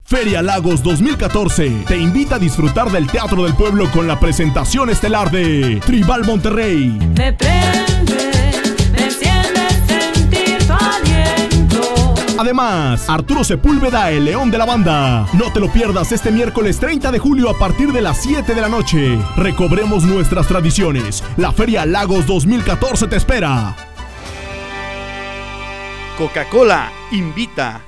Feria Lagos 2014 te invita a disfrutar del Teatro del Pueblo con la presentación estelar de Tribal Monterrey. Me prende, me enciende sentir tu aliento. Además, Arturo Sepúlveda, el león de la banda. No te lo pierdas este miércoles 30 de julio a partir de las 7 de la noche. Recobremos nuestras tradiciones. La Feria Lagos 2014 te espera. Coca-Cola invita.